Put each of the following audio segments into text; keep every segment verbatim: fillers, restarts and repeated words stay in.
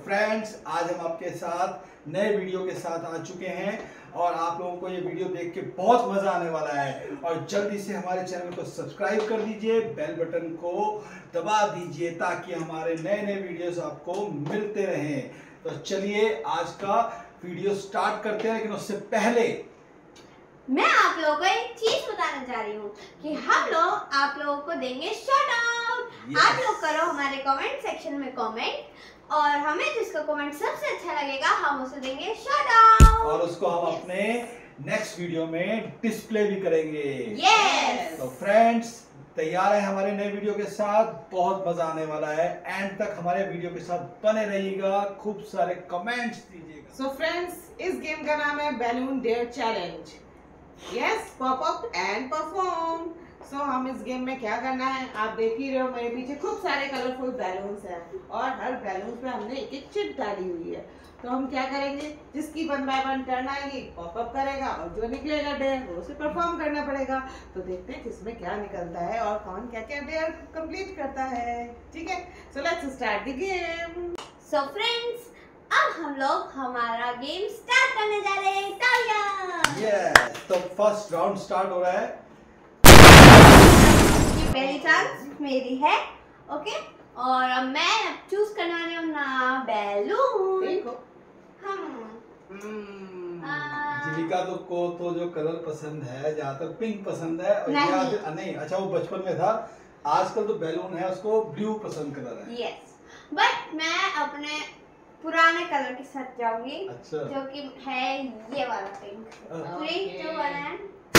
Friends, आज हम आपके साथ नए वीडियो के साथ आ चुके हैं और आप लोगों को ये वीडियो देख के बहुत मजा आने वाला है। और जल्दी से हमारे चैनल को सब्सक्राइब कर दीजिए, बेल बटन को दबा दीजिए ताकि हमारे नए नए वीडियोस आपको मिलते रहें। तो चलिए आज का वीडियो स्टार्ट करते हैं, लेकिन उससे पहले मैं आप लोगों को एक चीज बताना चाह रही हूँ कि हम लोग आप लोगों को देंगे शॉट आउट। yes. आप लोग करो हमारे कमेंट सेक्शन में कमेंट और हमें जिसका कमेंट सबसे अच्छा लगेगा हम उसे देंगे शॉट आउट और उसको हम yes. अपने नेक्स्ट वीडियो में डिस्प्ले भी करेंगे। yes. तो फ्रेंड्स तैयार है हमारे नए वीडियो के साथ, बहुत मजा आने वाला है। एंड तक हमारे वीडियो के साथ बने रहिएगा, खूब सारे कमेंट्स दीजिएगा। सो फ्रेंड्स, इस गेम का नाम है balloon dare challenge. Yes, pop up and perform. So हम इस गेम में क्या करना है, आप देख ही रहे हो मेरे पीछे खूब सारे कलरफुल बैलून्स हैं और हर बैलून पे हमने एक एक चिट डाली हुई है। तो हम क्या करेंगे, जिसकी वन बाय वन टर्न आएगी पॉप अप करेगा और जो निकलेगा डेयर वो उसे परफॉर्म करना पड़ेगा। तो देखते हैं किसमें क्या निकलता है और कौन क्या क्या डेयर कंप्लीट करता है। ठीक है, so let's start the game. So friends, अब हम लोग हमारा गेम स्टार्ट करने जा रहे हैं। तालियां। यस, तो फर्स्ट राउंड स्टार्ट हो रहा है। ये पहली चांस मेरी है, ओके। और अब मैं चूज करने वाली हूँ ना बैलून। देखो हम जीविका तो को तो जो कलर पसंद है ज्यादातर पिंक पसंद है और नहीं। या फिर नहीं, अच्छा वो बचपन में था, आजकल तो बैलून है उसको ब्लू पसंद कलर है। यस, बट मैं अपने पुराने कलर के साथ जाऊंगी। अच्छा, जो कि है ये वाला पिंक। थ्री टू वन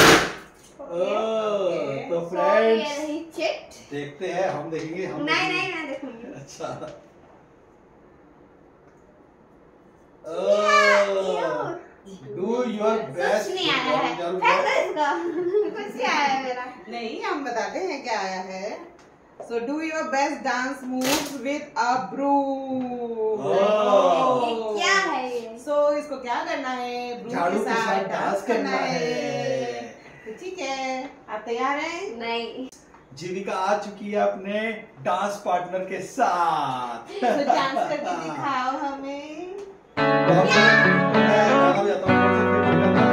तो ये फ्रेंड्स रही चिट। देखते हैं, हम देखेंगे। हम नहीं देखेंगे। नहीं मैं देखूंगी। अच्छा, डू योर बेस्ट। कुछ नहीं आया है, फेंक दो इसको। कुछ नहीं आया है मेरा। नहीं, हम बताते हैं क्या आया है। So do your best dance moves with a broom. Oh. ये क्या है ये? So इसको क्या करना है, broom झाड़ू के के साथ साथ डांस डांस करना करना है। है। तो ठीक है, आप तैयार हैं? नहीं। जीविका आ चुकी है अपने डांस पार्टनर के साथ। तो डांस करके दिखाओ हमें। मैं गाना बजाता हूँ, कौन सा फेवरेट गाना?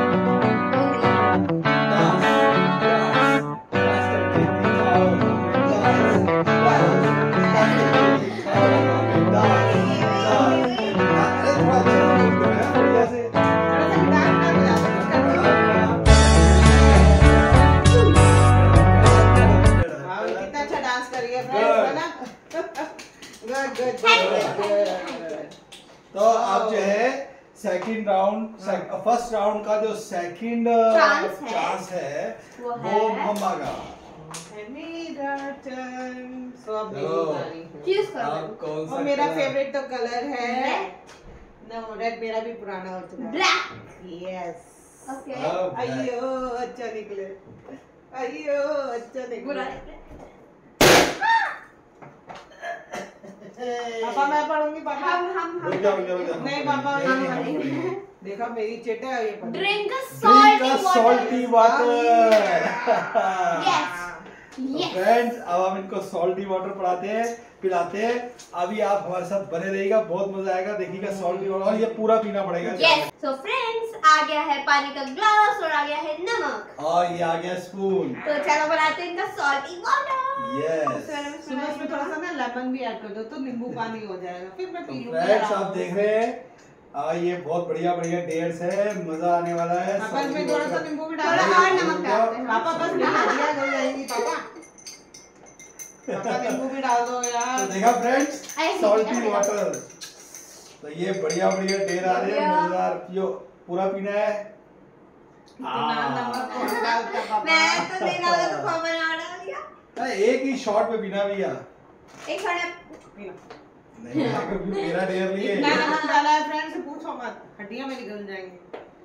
डांस, डांस, डांस करके दिखाओ हमें, डांस, डांस, डांस करके दिखाओ हमें, डांस, डांस। अरे थोड़ा अच्छा बोलते हैं, बढ़िया से। थोड़ा सा गिटार ना बजाओ, हाँ, कितना अच्छा डांस कर रही है फ्रेंड्स, है ना? Good good good. तो अब जो है सेकंड राउंड, फर्स्ट राउंड का जो सेकंड चांस है, चांस है वो वो है मम्मा का। मेरा टर्न। सो अब मेरी चलो। बारी है। चूज कर आप दो। कौन सा और मेरा कलर? फेवरेट तो कलर है Red. नो रेड, मेरा भी पुराना हो चुका है। ब्लैक। यस। ओके। अब अयो अच्छा निकले, अयो अच्छा बुरा निकले। निकला। पापा मैं पढ़ूंगी, पापा हम हम रुक हम जाओ, रुक जाओ, रुक जाओ। नहीं, पापा, नहीं, नहीं, हम हम पढ़ेंगे। पढ़ेंगे। देखा मेरी चेट है, ये पढ़। Drink Drink a salty salty water. water। Yes. तो Yes. फ्रेंड्स अब हम इनको सॉल्टी वाटर पढ़ाते हैं, पिलाते हैं। अभी आप हमारे साथ बने रहिएगा, बहुत मजा आएगा, देखिएगा सॉल्टी वाटर। और ये पूरा पीना पड़ेगा। Yes. So friends, आ गया है पानी का ग्लास और आ गया है नमक। और ये आ गया स्पून। तो चलो बनाते हैं इनका सॉल्टी वाटर। यस। सुबह इसमें थोड़ा सा ना लेमन भी ऐड कर दो तो नींबू पानी हो जाएगा, फिर मैं पी लूंगी। फ्रेंड्स आप देख रहे हैं, आ, ये बहुत बढ़िया बढ़िया डेयर्स है, मजा आने वाला है। पापा इसमें थोड़ा सा नींबू भी डाल थोड़ा दो। और नमक डालते हैं। पापा बस मेरी हड्डियां गल जाएंगी पापा। पापा नींबू भी डाल दो तो यार। देखा फ्रेंड्स, ऐसे सॉल्टी ही वाटर। तो ये बढ़िया बढ़िया डेयर आ रहे हैं, बढ़िया। मजेदार। पियो, पूरा पीना है। कितना नमक कौन डालता है पापा? मैं तो देना वाला तो पापा ने डाल दिया। अरे एक ही शॉट में पीना भैया। एक थोड़ा नहीं, अगर मेरा डेयर लिए। इतना नमक डाला है फ्रेंड से पूछो मत, हड्डियां मेरी गल जाएंगी।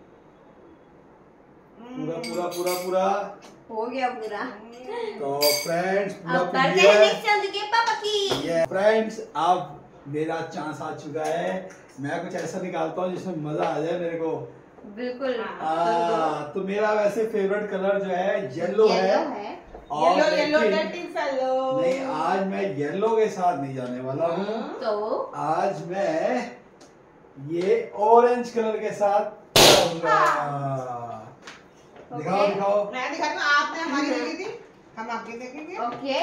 पूरा पूरा पूरा पूरा। हो गया पूरा। तो फ्रेंड्स पूरा अब पी करते लिया हैं है। नेक्स्ट चांस के पापा की। ये फ्रेंड्स अब मेरा चांस आ चुका है। मैं कुछ ऐसा निकालता हूँ जिसमें मजा आ जाए मेरे को। बिल्कुल। आ, तो मेरा वैसे फेवरेट कलर जो है येलो है। येलो है। और येलो येलो लेकिन- डर्टी फेलो। नहीं, आज मैं येलो के साथ नहीं जाने वाला हूँ। तो आज मैं ये ऑरेंज कलर के साथ जाऊंगा। दिखाओ ओके। दिखाओ। मैं दिखाती हूँ, आपने हमारी देखी थी, हम आपकी देखेंगे। ओके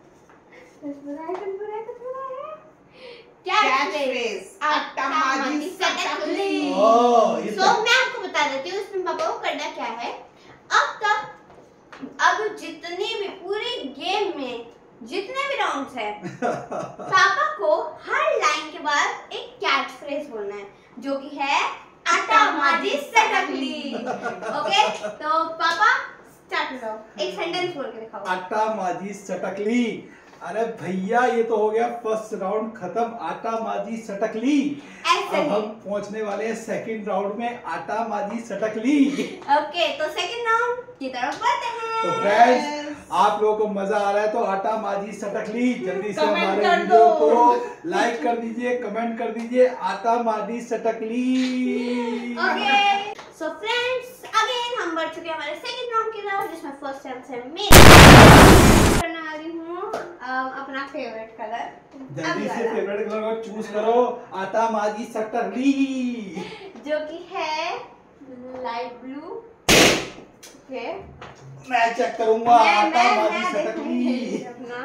क्या कैच फ्रेज आटा माजी सटकली। ओह, ये सो मैं आपको बता देती हूँ इसमें पापा को करना क्या है। अब तक अब जितने भी पूरे गेम में जितने भी राउंड्स है पापा को हर लाइन के बाद एक कैच फ्रेज बोलना है जो कि है आटा माजी सटकली। ओके तो पापा स्टार्ट करो, एक सेंटेंस बोल के दिखाओ। आटा माजी सटकली। अरे भैया ये तो हो गया फर्स्ट राउंड खत्म, आटा माजी सटकली। ऐसे अब ही। हम पहुंचने वाले हैं सेकंड राउंड में, आटा माजी सटकली। ओके तो सेकंड राउंड की तरफ बढ़ते हैं। तो फ्रेंड्स आप लोगों को मजा आ रहा है तो आटा माजी सटकली जल्दी से कमेंट हमारे कर वीडियो दो। को लाइक कर दीजिए, कमेंट कर दीजिए, आटा माजी सटकली। ओके सो फ्रेंड्स अगेन हम बढ़ चुके हैं हमारे सेकंड राउंड की तरफ जिसमें फर्स्ट चांस है मेरा। करने वाली हूँ अपना फेवरेट कलर जल्दी से फेवरेट कलर को चूज करो, आटा माजी सटकली। जो कि है लाइट ब्लू। ओके मैं चेक करूंगा मैं आटा मैं माजी मैं सटकली। देखूंगी अपना।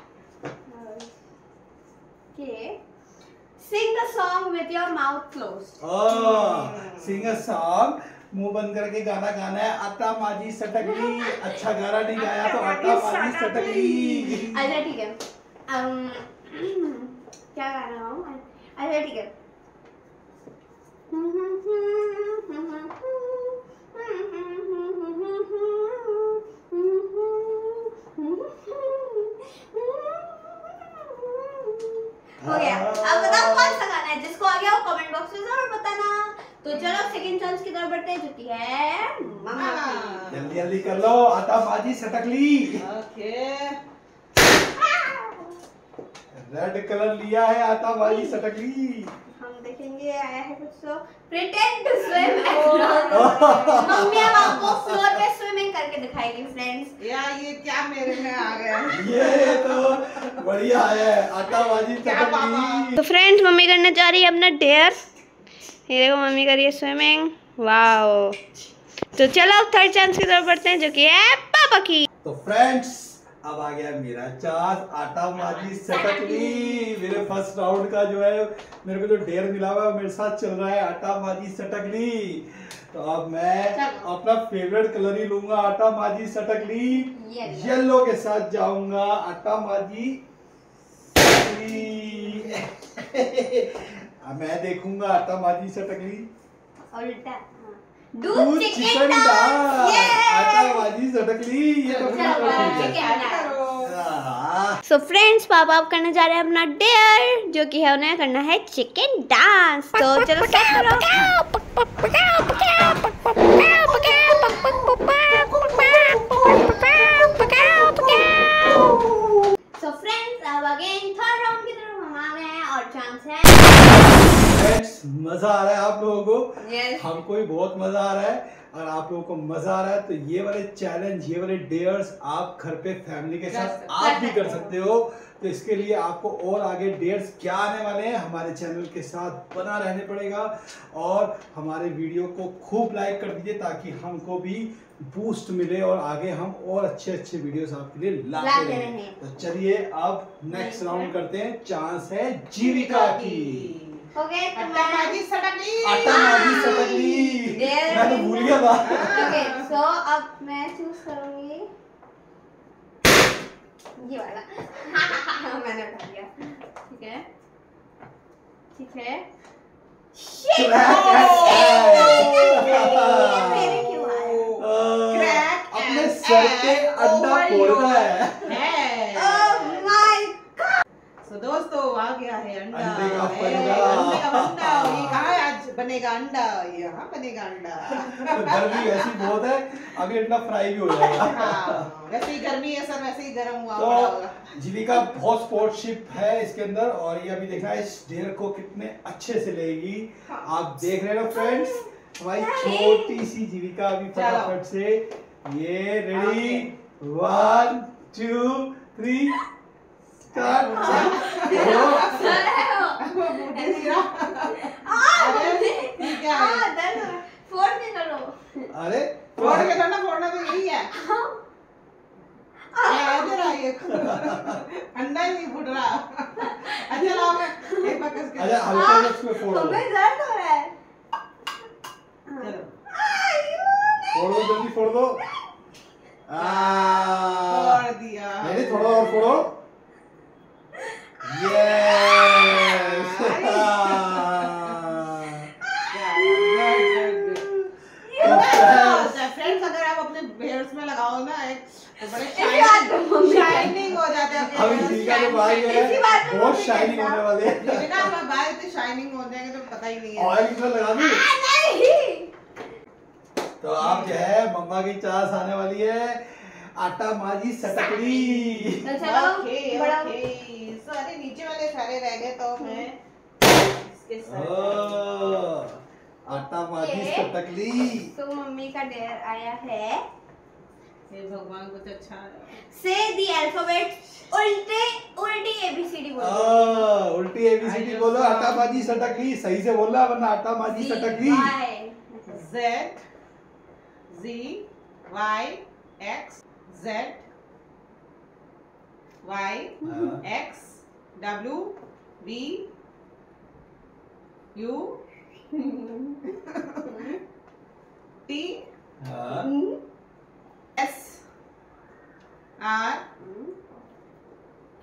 Okay sing the song with your mouth closed. Sing a song, मुंह बंद करके गाना गाना है, आटा माजी सटकली। अच्छा गाना नहीं गाया तो आटा माजी सटकली। अच्छा ठीक है um, क्या गाना गाऊं मैं? अच्छा ठीक है हो गया। अब बताओ कौन सा गाना है, जिसको आ गया वो कमेंट बॉक्स में जरूर बताना। तो चलो सेकंड चांस की तरफ बढ़ते हैं जो कि है मम्मा की। जल्दी जल्दी कर लो, आटा माजी सटकली। ओके रेड कलर लिया है, आटा माजी सटकली। हम देखेंगे आया है कुछ तो प्रिटेंड टू स्विम मम्मी अब आपको फ्लोर पे स्विमिंग करके दिखाएगी फ्रेंड्स। यार ये क्या मेरे में आ गया। ये तो बढ़िया है, आटा माजी क्या पापा? सटकली। तो फ्रेंड्स मम्मी करने जा रही है अपना डेयर। ये देखो मम्मी कर रही है स्विमिंग। वाओ तो चलो थर्ड चांस की तरफ बढ़ते हैं जो कि है पापा की। तो फ्रेंड्स अब आ गया मेरा चांस, आटा माजी सटकली। मेरे फर्स्ट राउंड का जो है मेरे को जो डेयर मिला हुआ है मेरे साथ चल रहा है, आटा माजी सटकली। तो अब मैं चलो। अपना फेवरेट कलर ही लूंगा, आटा माजी सटकली। Yellow। येलो के साथ जाऊंगा, आटा माजी सटकली। अब मैं देखूंगा आटा माजी सटकली। उल्टा दूध चिकन डांस, आटा माजी सटकली। ये तो चलो, ठीक है। Chicken dance. करो। हाँ। सो फ्रेंड्स पापा अब करने जा रहे हैं अपना डेयर जो कि है उन्हें करना है चिकन डांस। तो चलो स्टार्ट करो। सो फ्रेंड्स अब अगेन थर्ड राउंड की तरफ हम आ गए हैं और चांस है। फ्रेंड्स मजा आ रहा है आप लोगों को, यस हमको भी बहुत मजा आ रहा है और आप लोगों को मजा आ रहा है। तो ये वाले चैलेंज, ये वाले डेयर्स आप घर पे फैमिली के कर साथ सकते आप भी हो। कर सकते हो। तो इसके लिए आपको और आगे डेयर्स क्या आने वाले हैं हमारे चैनल के साथ बना रहने पड़ेगा और हमारे वीडियो को खूब लाइक कर दीजिए ताकि हमको भी बूस्ट मिले और आगे हम और अच्छे अच्छे वीडियोस आपके लिए लाते लाते रहें। रहें। तो चलिए अब नेक्स्ट राउंड करते हैं, चांस है जीविका की। हो गए तो आटा मैं माजी सटकली। आटा माजी सटकली। Dare मैं तो भूल गया था। ओके सो अब मैं चूज करूंगी ये वाला। मैंने उठा लिया। ठीक है ठीक है। Shit! मेरे क्यों आया? Crack अपने and सर पे egg अंडा over फोड़ना your है। head। Oh my So दोस्तों आ गया है अंडा। अंडे का ए, पंडा। अंडे का पंडा। ये कहाँ है आज बनेगा अंडा? यहाँ बनेगा अंडा। तो गर्मी वैसी बहुत है, अभी अंडा फ्राई भी हो जाएगा। हाँ, वैसे ही गर्मी है सर, वैसे ही गर्म हुआ पड़ा होगा। तो जीविका बहुत स्पोर्ट्सशिप है इसके अंदर और ये अभी देखना है इस डेयर को कितने अच्छे से लेगी। आप देख रहे हो फ्रेंड्स, हमारी छोटी सी जीविका अभी फटाफट से ये ready one two three start. वो बूटी गिरा। अरे ये क्या है? फोड़ के करो। अरे फोड़ के करना, फोड़ना तो यही है। इधर आइए। अंडा ही नहीं फूट रहा। अच्छा लाओ मैं एक बार कस के। अच्छा हल्का सा इसमें फोड़ दो, हमें दर्द हो रहा है। चलो फोड़ दो, जल्दी फोड़ दो। आ फोड़ दिया। नहीं थोड़ा और फोड़ो। यस फ्रेंड्स, अगर आप अपने हेयर्स में लगाओ ना एक तो बड़े इसी बात पे मम्मी- शाइनिंग हो जाते हैं। अब इसी का जो भाई इसी है बात पे बहुत मम्मी शाइनिंग कहता। होने वाले हैं। लेकिन ना हमारे बाल इतने शाइनिंग हो जाएंगे तो पता ही नहीं है। ऑयल इतना लगा दूं? नहीं। तो आप जो है मम्मा की चास आने वाली है आटा माजी सटकली। तो चलो ओके बड़ा ओके। सारे नीचे वाले सारे रह गए तो मैं इसके ओ, साथ आटा माजी ये? सटकली। तो मम्मी का डेयर आया है। हे भगवान कुछ अच्छा है। से द अल्फाबेट उल्टे उल्टी एबीसीडी बोलो। आ, उल्टी एबीसीडी बोलो। आटा माजी सटकली सही से बोलना वरना आटा माजी सटकली। Z Z Y X Z Y हाँ। X W B U T हाँ। S R Q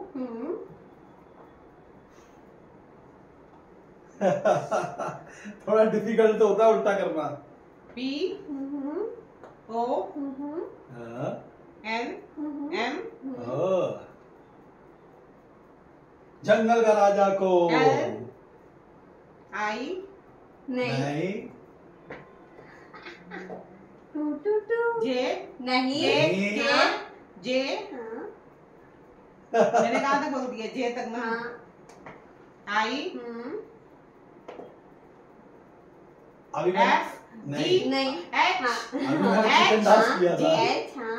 थोड़ा डिफिकल्ट तो होता है उल्टा करना। P O हाँ। N M ओ, जंगल का राजा को L I नहीं नहीं टू टू टू J नहीं J J J हाँ मैंने कहा तक बोल दिया J तक ना हाँ I हम्म, अभी मैंने F नहीं G नहीं H हाँ अभी मैंने H, चिकन डांस हाँ, किया था। H हाँ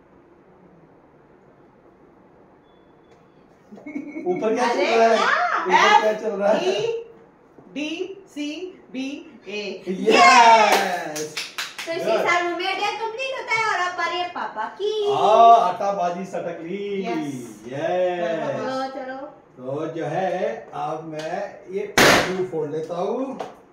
ऊपर क्या चल अरे रहा है? क्या? ऊपर क्या चल रहा है? E D C B A yes. तो इसी साल मम्मी का डेयर कंप्लीट होता है और अब आ रही है पापा की। आ आटा बाजी सटकली। Yes. यस। चलो चलो तो जो है अब मैं ये ब्लू फोड़ लेता हूँ।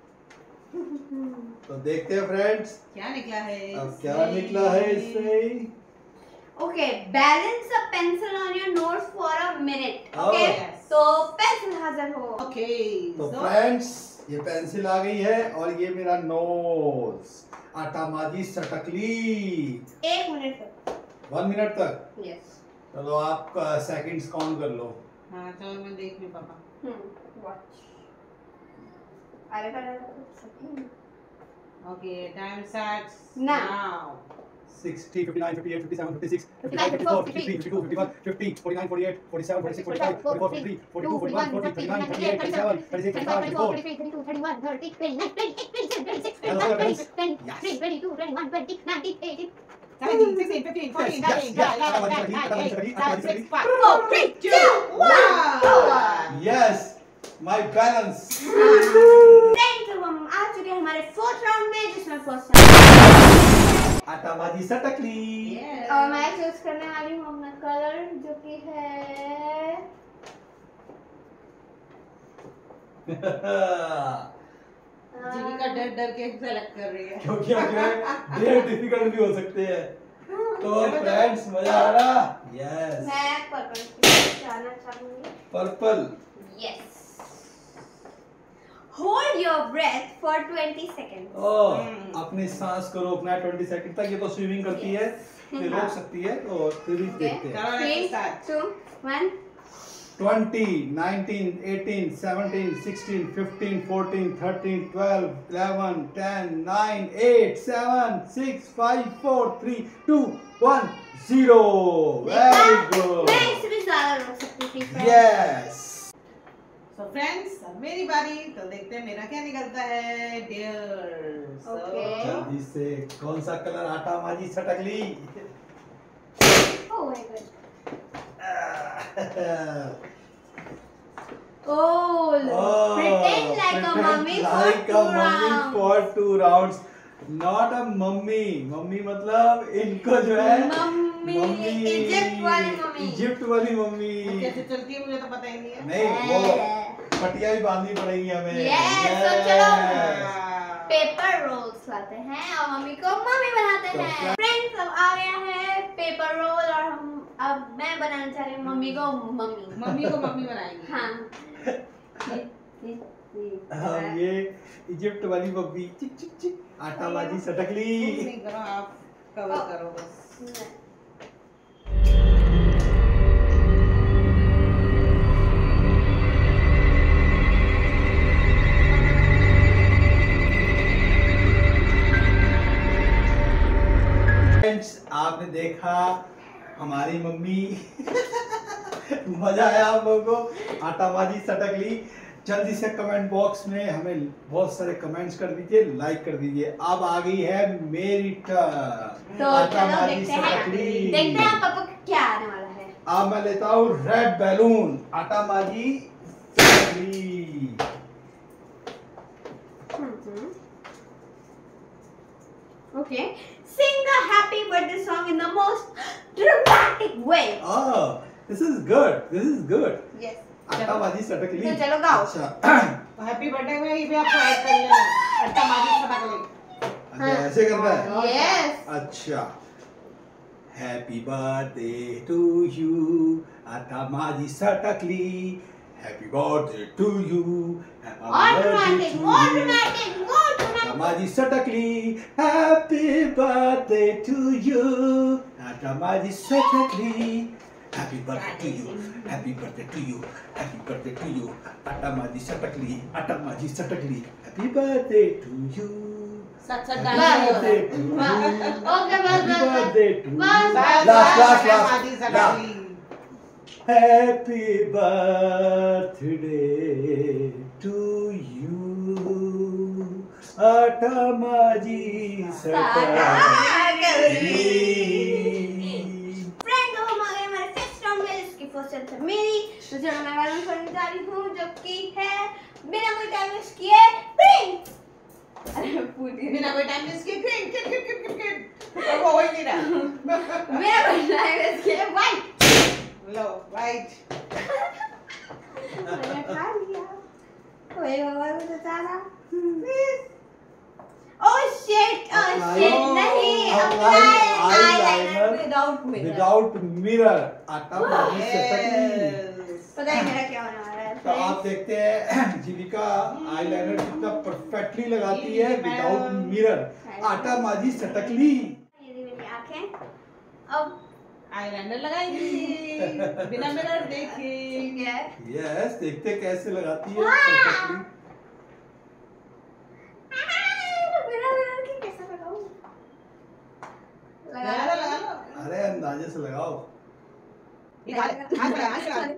तो देखते हैं फ्रेंड्स क्या निकला है अब क्या निकला है इससे। Okay balance a pencil on your notes for a minute. Oh, okay yes. तो पेंसिल हाजिर हो। ओके तो फ्रेंड्स ये पेंसिल आ गई है और ये मेरा नोज आटा माजी सटकली। एक मिनट तक। वन मिनट तक। यस चलो आप सेकंड्स काउंट कर लो। हाँ चलो मैं देख लूँ पापा हम्म वॉच अरे कर okay time starts Now. Now sixty, fifty-nine, fifty-eight, fifty-seven, fifty-six, fifty-nine, fifty-four, fifty-four, fifty-three, fifty-two, fifty-one, fifty, forty-nine, forty-eight, forty-seven, forty-six, forty-five, forty-four, forty-three, forty-two, forty-one, forty, thirty-nine, thirty-eight, thirty-seven, thirty-six, thirty-five, thirty-four. thirty-two, thirty-one, thirty, twenty-nine, twenty-eight, twenty-seven, twenty-six, Hello, twenty-one, friends. twenty, Yes. twenty-three, twenty-two, twenty-one, twenty, nineteen, eighteen. seventeen, sixteen, fifteen, fourteen, Yes, thirteen, yes, eleven, yes. twelve, thirteen, Thirty, five, thirty, six, five, four, three, two, one. Yes, my balance. Friends अब हम आ चुके हैं हमारे fourth round में जिसमें first round आटा माजी सटकली। Yes. और मैं चूज करने वाली हूँ अपना कलर जो कि है जीवी का डर डर के सेलेक्ट कर रही है क्योंकि हमें डेढ़ डिफिकल्ट भी हो सकते हैं। तो फ्रेंड्स मजा आ रहा। यस मैं पर्पल जाना चाहूंगी। Purple. Yes hold your breath for twenty seconds. ओ अपनी सांस को रोकना है बीस सेकंड तक। ये तो स्विमिंग करती है ये रोक सकती है तो फिर भी देखते हैं। चलो three let's start. Two one twenty, nineteen, eighteen, seventeen, sixteen, fifteen, fourteen, thirteen, twelve, eleven, ten, nine, eight, seven, six, five, four, three, two, one, zero. Very good. मैं इससे भी ज्यादा रोक सकती थी friends। Yes. So friends, अब मेरी बारी तो देखते हैं मेरा क्या निकलता है डेयर। Okay. जल्दी से कौन सा कलर आटा माजी सटकली। my God. Oh, Oh, pretend like a pretend mummy like for two a mummy rounds. for two rounds. Not a mummy. Mummy मतलब इनको जो है मम्मी, इजिप्ट वाली मम्मी। इजिप्ट वाली मम्मी। कैसे चलती है मुझे तो पता ही नहीं है। नहीं वो पटिया भी बांधनी पड़ेगी हमें। Yes, तो चलो पेपर रोल्स लाते हैं और मम्मी को मम्मी बनाते हैं। फ्रेंड्स अब आ गया है पेपर रोल और हम अब मैं बनाना चाह रही हूँ मम्मी को मम्मी। मम्मी को मम्मी बनाएंगे। हाँ। हम ये इजिप्ट वाली मम्मी चिक चिक चिक आटा बाजी सटकली। तुम नहीं करो, आप कवर करो बस। फ्रेंड्स आपने देखा हमारी मम्मी मजा आया आप लोगों को आटा बाजी सटकली। जल्दी से कमेंट बॉक्स में हमें बहुत सारे कमेंट्स कर दीजिए, लाइक कर दीजिए। अब आ गई है मेरी टर्न। तो आटा चलो बाजी देखते हैं सटकली। देखते हैं पापा को क्या आने वाला है। अब मैं लेता हूँ रेड बैलून। आटा बाजी सटकली। Okay, sing a happy birthday song in the most dramatic way. Oh, this is good. This is good. Yes. आटा बाजी सटकली। तो चलो गाओ। अच्छा हैप्पी बर्थडे में ये भी आपको ऐड कर लेना। आटा बाजी सटकली। अच्छा ऐसे करना है। Yes. अच्छा हैप्पी बर्थडे टू यू आटा बाजी सटकली। Happy birthday to you. More dramatic, more dramatic, more dramatic. Atamaji Satakli, happy birthday to you. Atamaji Satakli, happy birthday to you. Happy birthday to you. Happy birthday to you. Atamaji Satakli, Atamaji Satakli, happy birthday to you. सच सच Happy गाना birthday to you. Okay, बस Happy बस birthday to you. बस बस, Last, last, आटा last. बाजी last. सटकली। Happy birthday to you. Atamaji Satakli. Friend तो हम आ गए हमारे फिफ्थ राउंड में जिसकी फर्स्ट सेट है मेरी। तो चलो मैं वाला करने जा रही हूँ जो कि है बिना कोई टाइम वेस्ट किए प्रिंट। अरे पूरी बिना कोई टाइम वेस्ट किए क्रिकेट क्रिकेट क्रिकेट क्रिकेट वो हो ही नहीं रहा। बिना कोई टाइम वेस्ट किए वाइट। लो वाइट। मैंने खा लिया। कोई बाबा को बताना। ओह शिट, ओह शिट नहीं apply eyeliner without mirror. Without mirror. Atamaji Satakli. पता है मेरा क्या होने वाला है। तो आप देखते हैं जीविका आईलाइनर कितना परफेक्टली लगाती है विदाउट मिरर। आटा माजी सटकली। ये मेरी आंखें अब आईलाइनर लगाएंगी बिना मिरर देखे। ठीक है। यस देखते कैसे लगाती है परफेक्टली। बिना मिरर के कैसे लगाऊं? लगा लो लगा लो। अरे अंदाजे से लगाओ। ये हाथ हाथ लगा हाथ लगा।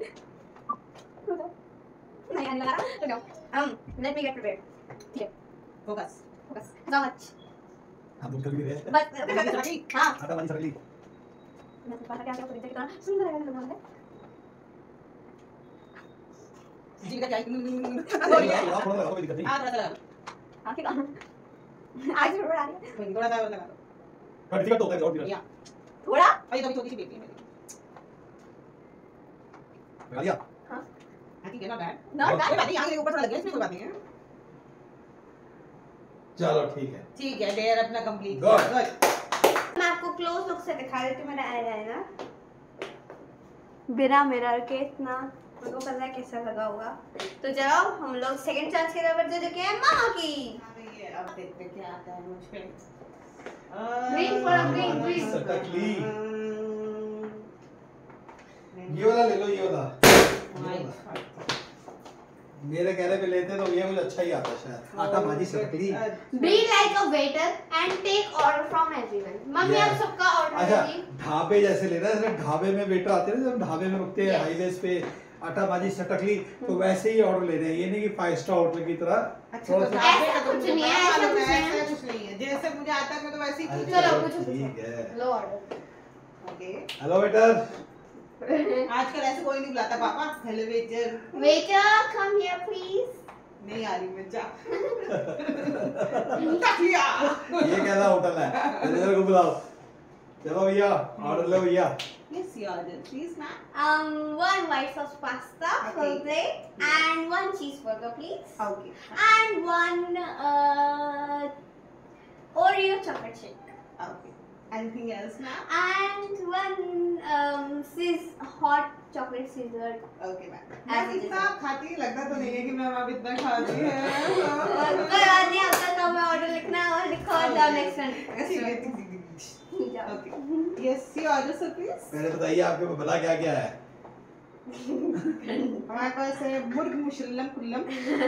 नहीं आने लगा रहा। लगाओ। Um, let me get prepared. ठीक है। Focus Focus. So much. हम तुम कर भी रहे हैं। बस हाँ। आटा माजी सटकली। मैं तो पता क्या क्या प्रिंट करना सुंदर है लगा है। जी का क्या लगाओ थोड़ा लगाओ कोई दिक्कत नहीं। हां थोड़ा सा लगा आंखें कहाँ? आज थोड़ा आ रही है। कोई थोड़ा सा लगा दो। बट दिक्कत तो होता है और या थोड़ा? अभी तो छोटी सी बेबी है मेरी। लगा दिया। हाँ। हां ठीक है ना बैड। Not कोई bad. बात नहीं आगे ऊपर थोड़ा लग गया इसमें कोई बात नहीं है। चलो ठीक है। ठीक है लेयर अपना कंप्लीट। Good. गुड। मैं आपको क्लोज लुक से दिखा देती हूँ मेरा आईलाइनर बिना मिरर के इतना मेरे को पता है कैसा लगा होगा। तो चलो हम लोग सेकंड चांस की तरफ बढ़ते चुके हैं मामा की। ये अब देखते हैं क्या आता है मुझ पे। Green for a green, green. सटकली। ये वाला ले लो ये वाला। ये वाला। मेरे कहने पे लेते तो ये मुझे अच्छा ही आता शायद। आटा माजी सटकली। Be like a waiter and take order from everyone. Mummy Yeah. आप सबका ऑर्डर अच्छा लीजिए। ढाबे जैसे लेना है जैसे ढाबे में वेटर आते हैं ना जब ढाबे में रुकते हैं Yes. हाईवेज पे आटा माजी सटकली तो वैसे ही ऑर्डर लेने हैं। ये नहीं कि फाइव स्टार होटल की तरह अच्छा थोड़ा तो सा ढाबे ऐसा का तो कुछ मुझे नहीं है, पता ऐसा मालूम कुछ है, नहीं है। ऐसा कुछ नहीं है। जैसे मुझे आता है मैं तो वैसे ही अच्छा, पूछ चलो, पूछो, ठीक है। लो ऑर्डर। Okay hello waiter. आजकल ऐसे कोई नहीं बुलाता papa. Hello waiter. Waiter, come here please. नहीं आ रही मैं जा। तकिया। ये कैसा होटल है? वेटर को बुलाओ। चलो भैया ऑर्डर लो भैया। Yes, your order, please, ma'am. Um, one white sauce pasta full Okay. plate and one cheeseburger please. Okay. And one uh, Oreo chocolate shake. Okay. Anything else, ma'am? And one um, sis hot chocolate scissor. Okay, ma'am. As ma'am it is. इतना खाती लगता तो नहीं है कि ma'am आप इतना खाती हैं। कोई बात नहीं, आपका काम है ऑर्डर लिखना और लिखो और जाओ नेक्स्ट ठीक है, ठीक है, ठीक है। जाओ। Okay. Yes, your order, sir, please. पहले बताइए आपके पास भला क्या क्या है? हमारे पास है मुर्ग मुशल्लम कुल्लम,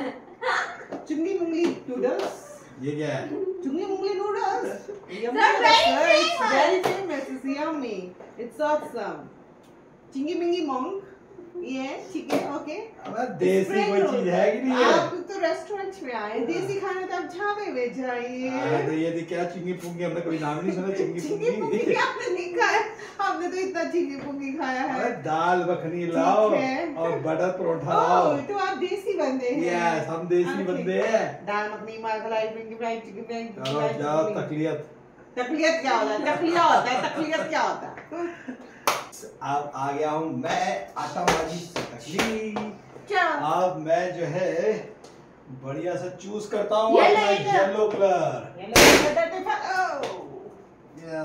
चुंगी मुंगली नूडल्स, ये क्या है? चुंगी मुंगली noodles. Yummy, They're very sir. It's famous. very famous. It's yummy. It's awesome. चिंगी मिंगी मोंग, ये ठीक है, ओके। हमारा देसी कोई चीज है कि नहीं है? आप तो रेस्टोरेंट में आए, देसी खाना तो आप ढाबे में जाइए। हाँ, तो ये थी क्या चिंगी पुंगी, हमने कभी नाम नहीं सुना चिंगी चिंगी पुंगी पुंगी। आपने नहीं खाया, हमने तो इतना चिंगी पुंगी खाया है। अरे दाल मखनी लाओ ठीक है। और बटर परोठा लाओ। ओह, तो आप देसी बंदे हैं। यस, हम देसी हाँ, बंदे ठीक। हैं। दाल मखनी, मलाई, पिंकी फ्राई, चिकन फ्राई, चलो जाओ तकलियत। तकलियत क्या होता है? तकलिया होता है, तकलियत क्या होता है? अब आ गया हूँ मैं आटा भाजी तकली। चलो अब मैं जो है बढ़िया से चूज करता हूँ Yellow, अपना yellow. Yellow colour. ये लो, ये लो, ये लो। या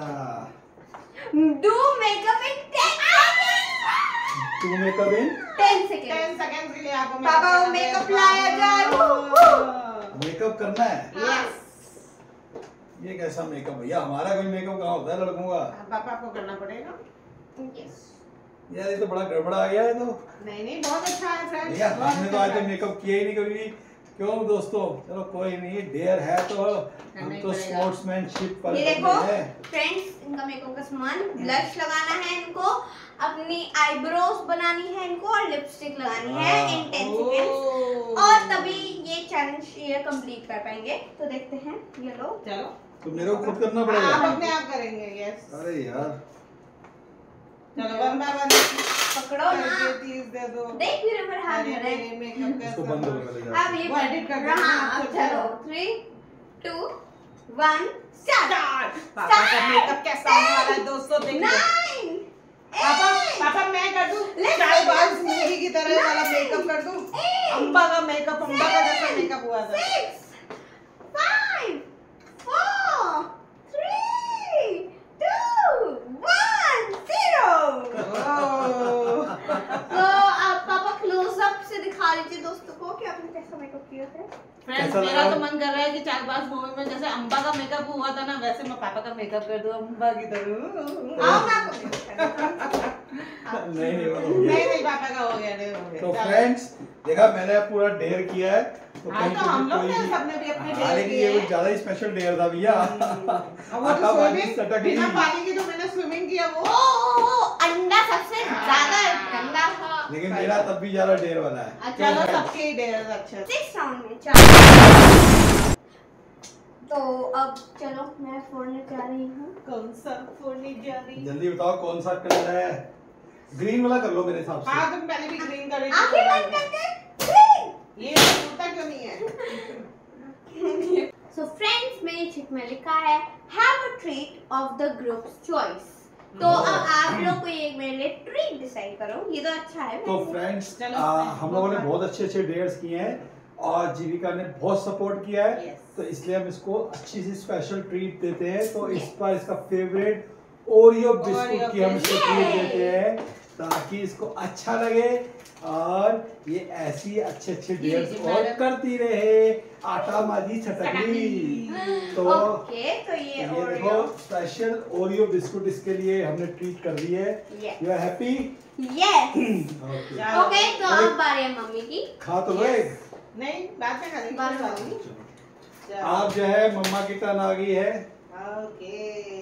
do makeup in ten seconds. To makeup in ten seconds. ten seconds के लिए आपको पापा, वो makeup makeup लाया जाए, करना वो, है। मेकअप करना है। Yes. ये कैसा मेकअप भैया? हमारा कोई मेकअप कहाँ होता है लड़कों का? पापा आपको करना पड़ेगा। Yes. यार ये तो बड़ा गड़बड़ा आ गया है तो। नहीं नहीं, बहुत अच्छा है फ्रेंड्स। भैया हमने तो आज तक मेकअप किया ही नहीं कभी भी। क्यों दोस्तों? चलो कोई नहीं, डेयर है तो हम नहीं तो पड़ेगा। स्पोर्ट्समैनशिप पर ये करते देखो हैं। फ्रेंड्स, इनका मेकअप का सामान, ब्लश लगाना है इनको, अपनी आईब्रोज बनानी है इनको और लिपस्टिक लगानी है हाँ। इन टेन सेकेंड्स, और तभी ये चैलेंज ये कंप्लीट कर पाएंगे। तो देखते हैं, ये लो। चलो तो मेरे को खुद करना आप पड़ेगा। अपने आप करेंगे। यस, अरे यार चलो वन बाय वन पकड़ो ना, चीज दे दो। देख फिर मेरे हाथ अरे में है। मेरे मेकअप इसको कैसा बंद करो हुआ? पहले अब जाके। ये वो edit कर देना, हाँ, आप अब चलो। चलो three two one start. Start. Papa का मेकअप कैसा होने वाला है दोस्तों, देखिए। नाइन पापा पापा मैं कर दूं Let's चाय see, बाज let's see. मूवी की तरह वाला मेकअप कर दूं? अम्बा का मेकअप, अम्बा का जैसा मेकअप हुआ था। Six, five, four, three, two, one, zero. ओह। तो अब पापा क्लोजअप से दिखा दीजिए दोस्तों को कि आपने कैसा मेकअप किया था। फ्रेंड्स, कैसा मेरा लगा? तो मन कर रहा है कि चालबाज मूवी में जैसे अम्बा का मेकअप हुआ था ना, वैसे मैं पापा का मेकअप कर दूं अम्बा की तरह। आओ मैं आपको दिखाऊंगी। नहीं नहीं वो तो हो गया। नहीं नहीं, पापा का हो गया, नहीं हो गया। तो चलो। फ्रेंड्स देखा मैंने पूरा डेयर किया है। तो हाँ, कहीं तो पे हम भी लोग कोई ने भी- सबने भी अपने हाँ, डेयर लेकिन किए ये कुछ हैं। ज्यादा ही स्पेशल डेयर था भैया। अब वो तो आटा भाजी स्विमिंग सटकली। बिना पानी के तो मैंने स्विमिंग किया वो। ओ, ओ, अंडा सबसे ज्यादा गंदा था। लेकिन मेरा तब भी ज्यादा डेयर वाला है। अच्छा, क्यों चलो friends? सबके ही डेयर अच्छे। सिक्स राउंड में चार। तो अब चलो मैं फोड़ने जा रही हूँ। कौन सा फोड़ने जा रही? जल्दी बताओ कौन सा कलर है? ग्रीन वाला कर लो मेरे हिसाब से। हाँ, तुम पहले भी ग्रीन कर रही आंखें बंद थी। करके। ये टूटा क्यों नहीं है? So friends, मेरी चिट में लिखा है have a treat of the group's choice. तो हाँ। अब आप लोग को ये मेरे लिए ट्रीट डिसाइड करो। ये तो अच्छा है। तो फ्रेंड्स चलो, हम लोगों ने बहुत अच्छे अच्छे डेयर्स किए हैं और जीविका ने बहुत सपोर्ट किया है। Yes. तो इसलिए हम इसको अच्छी सी स्पेशल ट्रीट देते हैं। तो इस Yes. बार इसका फेवरेट ओरियो बिस्कुट Oreo की हम इसको biscuit. ट्रीट देते हैं ताकि इसको अच्छा लगे और ये ऐसी अच्छे अच्छे जी, डेयर्स जी, और मैडम। करती रहे। आटा माजी छटकली। तो ओके, तो ये ये देखो ओरियो। स्पेशल ओरियो बिस्कुट इसके लिए हमने ट्रीट कर दी है। Yes. You are happy? Yes. Okay चलो। ओके, तो अब बारी है मम्मी की। खा तो लो एक। नहीं, बाद में खाएंगे। बाद में बाद में। चलो। आप जो है मम्मा की टर्न आ गई है। ओके।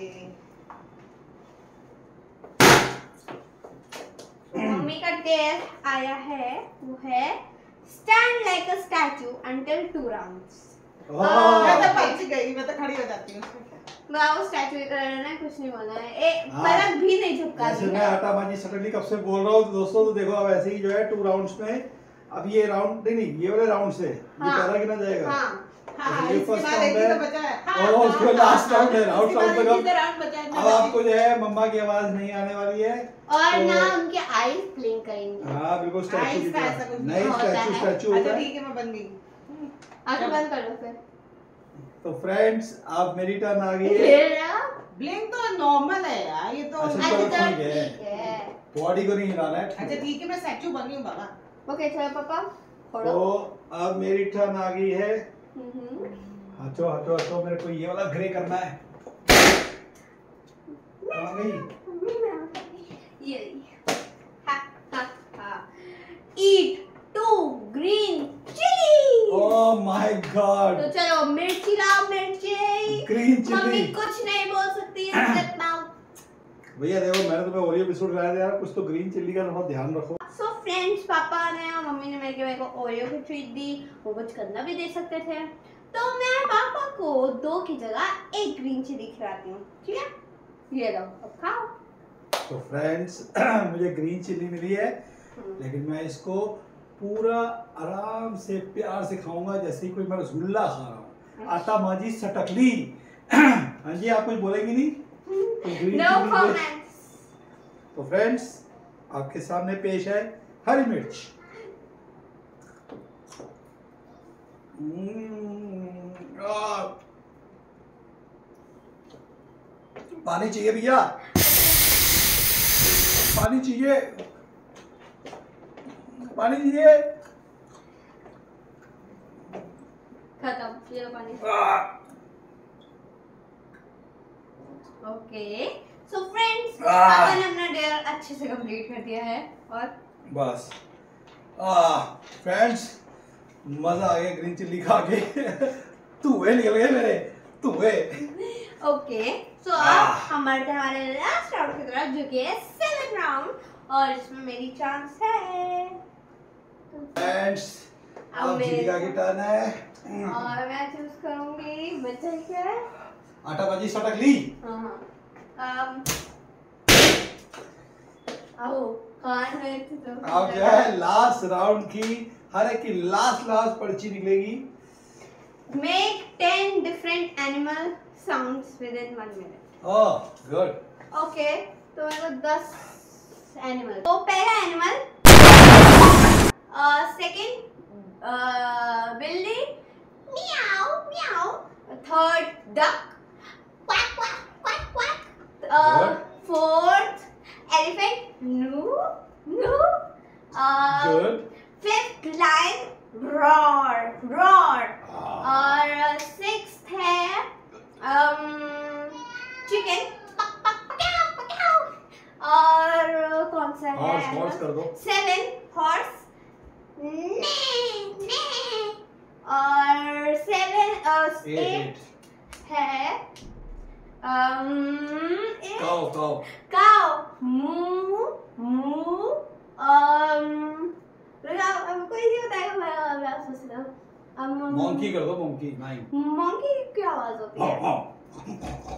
मम्मी का डेयर आया है, वो है stand like a statue until two rounds. मैं तो बच गई, मैं तो खड़ी हो जाती हूँ उसमें क्या। बाबू स्टैचू की तरह रहना है, कुछ नहीं बोलना है, एक हाँ। पलक भी नहीं झपका जैसे मैं आटा माजी सटकली कब से बोल रहा हूँ दोस्तों, तो देखो अब ऐसे ही जो है टू राउंड्स में, अब ये राउंड नहीं नहीं ये वाले राउंड से ये हाँ। पहला गिना जाएगा। हाँ हाँ, ये इसके first बाद round एक ही है। तो बचा है। हाँ, और हाँ, उसके हाँ, last हाँ, round है, round इसके बाद round तक एक ही अब- तो round बचा है, अब आपको जो है मम्मा की आवाज नहीं आने वाली है। और तो- ना उनके आईज ब्लिंक करेंगे। हाँ बिल्कुल स्टैचू Eyes की का ऐसा तरह, कुछ नहीं होता स्टैचू है। स्टैचू अच्छा होता है। ठीक है, मैं बन गई। आंखें बंद कर लो फिर। तो फ्रेंड्स अब मेरी टर्न आ गई है। फिर आप- ब्लिंक तो नॉर्मल है यार, ये तो अच्छा, अच्छा चलो तो ठीक है। ठीक है। बॉडी को नहीं हिलाना है। अच्छा ठीक है, मैं स्टैचू बन गई हूँ बाबा। ओके चलो पापा फोड़ो। तो अब मेरी टर्न आ गई है। हम्म। हटो हटो हटो, मेरे को ये वाला ग्रे करना है। आ गई। ये हा हा हा eat two green chilli. Oh my God, तो चलो मिर्ची लाओ, मिर्ची। Green mummy chilli. कुछ नहीं बोल सकती है सिर्फ माउथ। भैया देखो मैंने तुम्हें ओरियो बिस्कुट खिलाया था यार, कुछ तो ग्रीन चिल्ली का थोड़ा ध्यान रखो। सो फ्रेंड्स, पापा ने और मम्मी ने मेरे मेरे को ओरियो की ट्रीट दी, वो कुछ करना भी दे सकते थे, तो मैं पापा को दो की जगह एक ग्रीन चिली खिलाती हूँ, ठीक है? ये लो, अब खाओ। तो फ्रेंड्स मुझे ग्रीन चिल्ली मिली है, लेकिन मैं इसको पूरा आराम से प्यार से खाऊंगा जैसे ही कोई मैं रसगुल्ला खा रहा हूँ। आटा माजी सटकली। हाँ जी, आप कुछ बोलेंगी नहीं? तो ग्रीन नो चिल्ली में- कमेंट्स। तो फ्रेंड्स आपके सामने पेश है हरी मिर्च। हम्म, आ, पानी चाहिए भैया, पानी चाहिए, पानी चाहिए। खत्म, ये लो पानी। आ, okay so friends, ah. Papa ने अपना डिनर अच्छे से कंप्लीट कर दिया है और बस आ फ्रेंड्स मजा आ गया ग्रीन चिल्ली खा के। धुएं निकल गए मेरे, धुएं। ओके सो अब आह। हम बढ़ते हैं हमारे लास्ट राउंड की तरफ, जो कि है सेवन राउंड, और इसमें मेरी चांस है। फ्रेंड्स अब अब मेरे- जीविका की टर्न है। और मैं चूज करूंगी, बचा क्या है? आटा भाजी सटकली। हाँ हाँ um, आओ कान में तो अब जो है लास्ट राउंड की हर एक की लास्ट लास्ट पर्ची निकलेगी। Make ten different animal sounds within one minute. Oh good. Okay तो मेरे को दस एनिमल। तो पहला एनिमल, सेकंड बिल्ली, म्याऊ म्याऊ, third duck, quack quack quack quack, fourth elephant, no no, good. Fifth lion, roar roar, और सिक्स्थ है चिकन, पक पक पकाओ पकाओ, और कौन सा हॉर्स है? हॉर्स कर दो। सेवन हॉर्स, ने ने, और सेवन एट एट है काओ काओ। काउ, मू मू, um अब कोई नहीं बताएगा, मैं मैं सोच रहा हूँ। मोंकी कर दो, मोंकी। नाइन। मोंकी की क्या आवाज होती हाँ है? हाँ।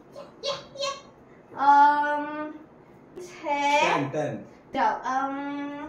um है टेन टेन। um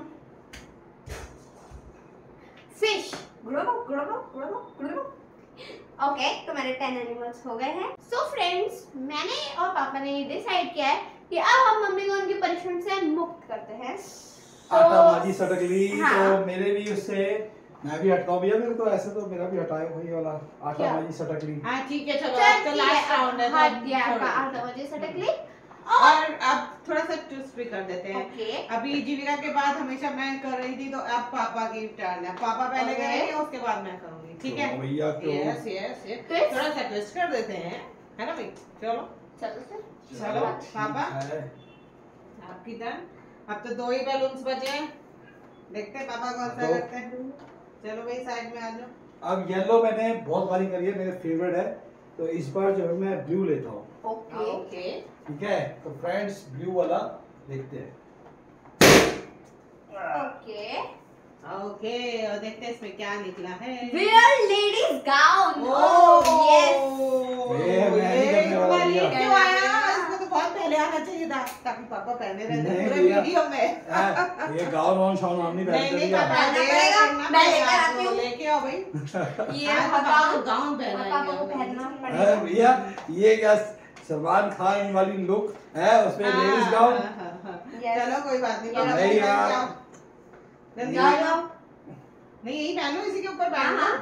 फिश, ग्रोबो ग्रोबो ग्रोबो ग्रोबो। ओके तो मेरे टेन एनिमल्स हो गए हैं। सो फ्रेंड्स, मैंने और पापा ने ये डिसाइड किया है कि अब हम मम्मी को उनकी पनिशमेंट से मुक्त करते हैं। आटा भाजी सटकली। हाँ। तो मेरे भी उससे मैं भी हटता हूँ भैया, मेरे तो ऐसे तो मेरा भी हटाए वही वाला आटा क्या? भाजी सटकली। हाँ ठीक है, चलो चल अब तो ठीक लास्ट है, राउंड है, हाँ तो दिया छोड़ो। का आटा मुझे सटकली। और अब थोड़ा सा ट्विस्ट भी कर देते हैं। ओके अभी जीविका के बाद हमेशा मैं कर रही थी, तो अब पापा की टर्न है। पापा पहले Okay. करेंगे, उसके बाद मैं करूंगी, ठीक है? चलो भैया क्यों? Yes yes yes, Twist? थोड़ा सा ट्विस्ट कर देते हैं, है ना भाई? चलो चलो फिर। चलो, ठीक पापा। है। आपकी टर्न। अब तो दो ही बैलून्स बचे हैं, देखते हैं पापा कौन सा दो। करते हैं। चलो भाई साइड में आ जाओ। अब येलो मैंने बहुत बारी करी है, मेरे फेवरेट है, तो इस बार जो है मैं ब्लू लेता हूँ। ओके ओके ठीक है, तो फ्रेंड्स ब्लू वाला देखते हैं। ओके ओके, और देखते हैं इसमें क्या निकला है। Real ladies gown. Oh yes. ये मैं नहीं करने वाला ये भैया। क्यों आया? इसको तो बहुत पहले आना चाहिए था ताकि पापा पहने रहते नहीं पूरे भैया। वीडियो में। हाँ, ये गाउन वाउन शाउन हम नहीं नहीं पहनते नहीं भैया। पापा पहनना दे पड़ेगा, पहनना मैं पड़ेगा, लेकर आप आती लोग हूँ। लेके आओ भाई। ये आज पापा पापा को गाउन पापा को पहनाएंगे। पहनना हाँ, पड़ेगा। भैया ये क्या सलमान खान वाली लुक है, उसमें हाँ, लेडीज गाउन। हाँ, हाँ, हाँ। Yes. चलो कोई बात नहीं, ये पापा नहीं को पहन यार। के आओ। जल्दी जाओ, आओ। जाओ। नहीं यही पहनो, इसी के ऊपर हाँ, पहनो। हाँ।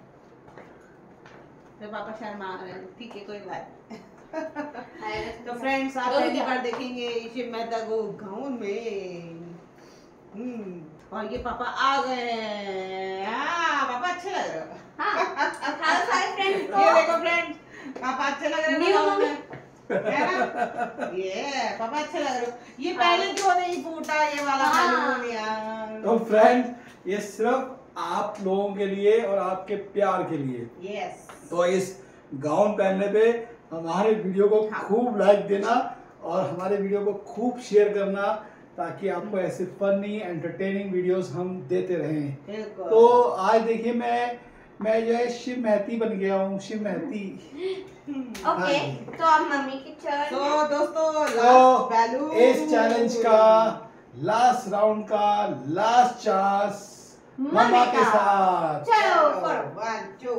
तो पापा शर्मा रहे हैं, ठीक है कोई बात अरे, तो फ्रेंड्स आप तो पहली क्या? बार देखेंगे शिव मेहता को गाउन में। हम्म और ये पापा आ गए। हाँ पापा अच्छे लग रहे हो। हाँ, हेलो सारे फ्रेंड्स ये देखो फ्रेंड्स, पापा अच्छे लग रहे New हो गाउन mummy। में, है ना? ये पापा अच्छे लग रहे हो। ये पहले क्यों नहीं फूटा ये वाला हाँ। बैलून यार? तो फ्रेंड ये सिर्फ आप लोगों के लिए और आपके प्यार के लिए। यस। तो इस गाउन पहनने पे हमारे वीडियो को खूब लाइक देना और हमारे वीडियो को खूब शेयर करना, ताकि आपको ऐसे फनी एंटरटेनिंग वीडियोस हम देते रहें। बिल्कुल। तो आज देखिए मैं मैं जो है शिव महती बन गया हूँ, शिव महती। ओके, तो अब मम्मी की टर्न। तो दोस्तों तो लास्ट बैलून इस चैलेंज का लास्ट राउंड का लास्ट चांस मम्मा मम्मी के का। साथ। चलो करो। One two.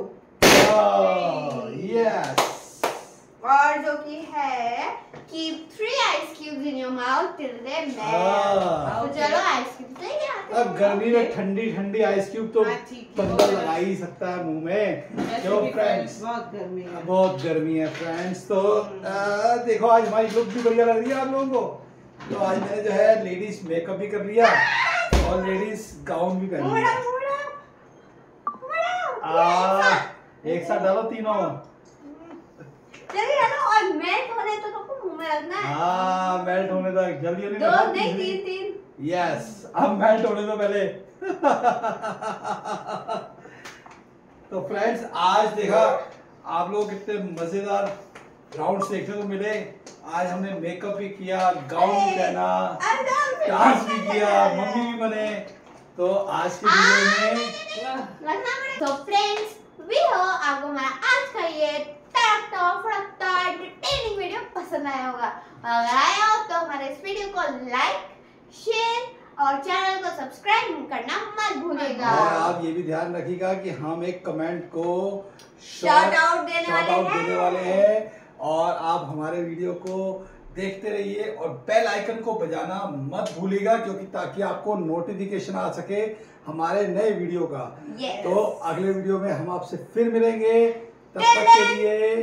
यस और जो कि है keep three ice cubes in your mouth till they melt। हाँ। तो चलो ice cubes लेके आते हैं। अब गर्मी में ठंडी ठंडी आइस क्यूब तो हाँ, ठीक है। बंदा लगा ही सकता है मुंह में। ऐसे जो भी फ्रेंड्स बहुत गर्मी है। बहुत गर्मी है फ्रेंड्स। तो आ, देखो आज हमारी लुक भी बढ़िया लग रही है आप लोगों को। तो आज मैंने जो है लेडीज मेकअप भी कर लिया और लेडीज गाउन भी पहन मुड़ा, लिया। मुड़ा, मुड़ा, आ, एक साथ डालो तीनों। चलिए डालो और मेल्ट होने तो तुमको मुंह में रखना है। हाँ मेल्ट होने तक जल्दी जल्दी दो लगाओ, नहीं तीसरी। तीन तीन। यस अब मेल्ट होने दो पहले। तो फ्रेंड्स आज देखा आप लोग कितने मजेदार राउंड्स देखने को मिले। आज हमने मेकअप भी किया, गाउन भी पहना, डांस भी किया, मम्मी भी बने। तो आज के वीडियो में रखना पड़ेगा। तो फ्रेंड्स वी हो आपको हमारा आज का ये तड़कता फड़कता एंटरटेनिंग वीडियो पसंद आया होगा। अगर आया हो तो हमारे इस वीडियो को लाइक शेयर और चैनल को सब्सक्राइब करना मत भूलिएगा। और आप ये भी ध्यान रखिएगा कि हम एक कमेंट को Shout out देने shout वाले out हैं। देने वाले हैं और आप हमारे वीडियो को देखते रहिए और बेल आइकन को बजाना मत भूलिएगा, क्योंकि ताकि आपको नोटिफिकेशन आ सके हमारे नए वीडियो का। Yes. तो अगले वीडियो में हम आपसे फिर मिलेंगे, तब तक के लिए